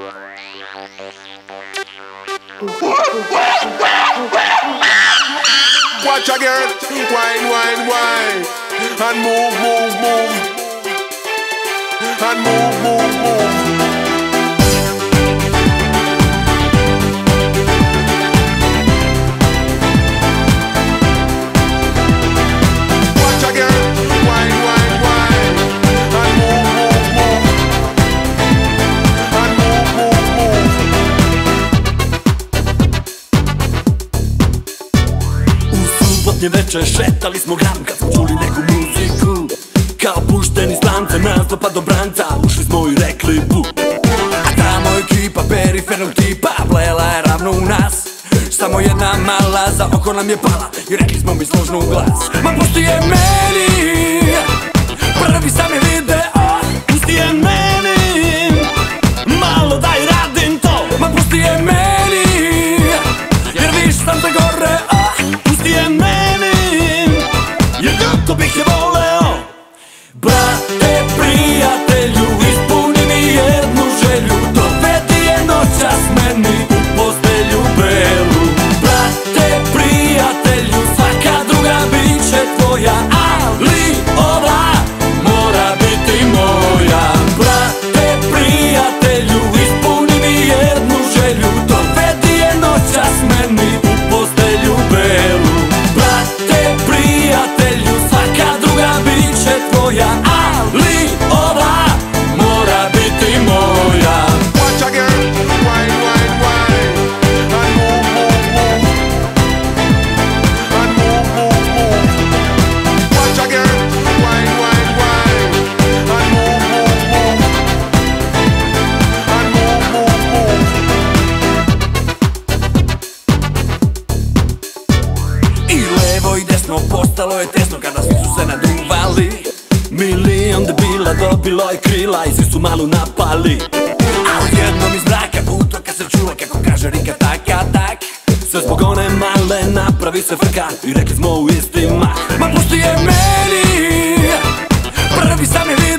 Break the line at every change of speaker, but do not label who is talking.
Watch a girl, wine, wine, wine, and move, move, move, and move, move, move. Watch a girl, wine, wine, wine, and move, move, move, and move, move, move.
Subotnje veče šetali smo gram kad smo čuli neku muziku. Kao pušteni s lanca nazva pa do branca ušli smo i rekli bu. A tamo ekipa perifernog tipa plela je ravno u nas. Samo jedna mala za oko nam je pala i rekli smo mi složno u glas: ma pusti je meni, prvi sam je video. Pusti je meni, malo daj radim to. Ma pusti je meni, jer viš sam za gore. Pusti je meni, jer ljubko bih je voleo. Brate, prijatelju, ispuni mi jednu želju. Dovedi je noćas meni u postelju belu. Brate, prijatelju, svaka druga bit će tvoja, ali ova mora biti moja. Brate, prijatelju, ispuni mi jednu želju. Dovedi je noćas meni u postelju belu. Brate, prijatelju, svaka druga bit će tvoja, ali ova mora biti moja.
Watch a girl, wine, wine, wine, and move, move, move, and move, move, move. Watch a girl, wine, wine, wine, and move, move, move, and move, move, move.
I levo i desno postalo je tesno kada svi su se naduvali. Milion debila dobilo je krila i svi su malu napali. A odjednom iz mraka putoka se čula kako kaže Rika taka tak. Sve zbog one male napravi se frka i rekli smo u isti mah: ma pusti je meni, prvi sam je video.